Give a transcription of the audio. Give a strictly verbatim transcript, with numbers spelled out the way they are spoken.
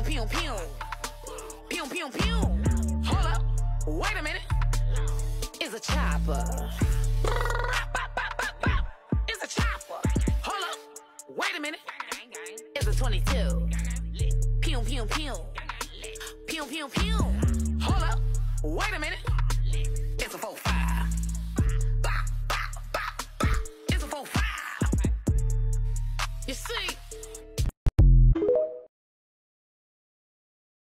pew, pew. Pew, pew, pew. Hold up. Wait a minute. It's a chopper. It's a chopper. Hold up. Wait a minute. It's a twenty-two. Pew, pew, pew. Pew, pew, pew. Hold up. Wait a minute.